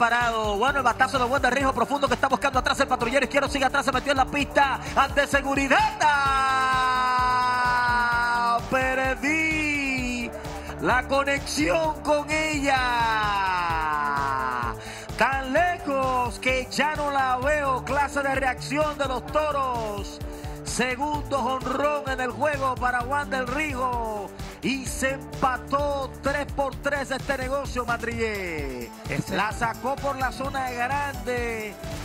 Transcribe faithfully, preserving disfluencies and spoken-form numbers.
parado. Bueno, el batazo de Wander Rijo profundo que está buscando atrás el patrullero izquierdo. Sigue atrás, se metió en la pista. Ante seguridad. ¡Ah! Perdí la conexión con ella. Tan lejos que ya no la veo. Clase de reacción de los Toros. Segundo jonrón en el juego para Wander Rijo. Y se empató tres por tres este negocio, Madrid. La sacó por la zona grande.